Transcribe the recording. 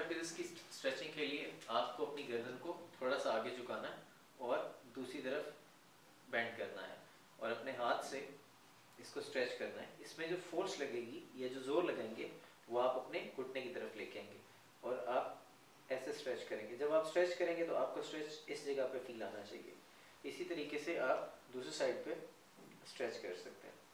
Triceps की stretching के लिए आपको अपनी गर्दन को थोड़ा सा आगे झुकाना है और दूसरी तरफ बेंड करना है और अपने हाथ से इसको स्ट्रेच करना है। इसमें जो फोर्स लगेगी या जो जोर लगाएंगे वो आप अपने घुटने की तरफ लेके आएंगे और आप ऐसे स्ट्रेच करेंगे। जब आप स्ट्रेच करेंगे तो आपको स्ट्रेच इस जगह पे फील आना चाहिए। इसी तरीके से आप दूसरी साइड पे स्ट्रेच कर सकते हैं।